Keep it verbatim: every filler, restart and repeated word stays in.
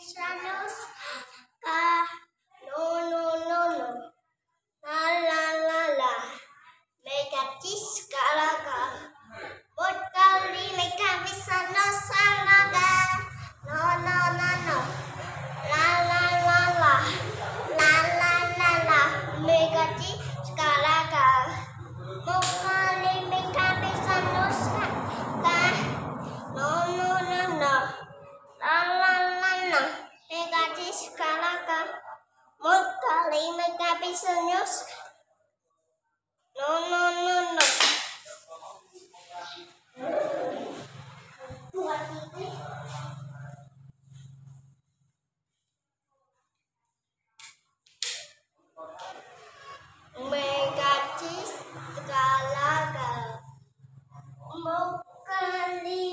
bisa nuska. No no no no. La la la la. Mega ciskalaka. Buat kali mega bisa nusalaka. No no no no. La la la la. La la la la. Mega ciskalaka. Buat kali mega bisa nusalaka. No no no no. La la la la. Mega ciskalaka. Buat kali mega bisa nusalaka. No no no no. Mega cis skalaga. Mau kali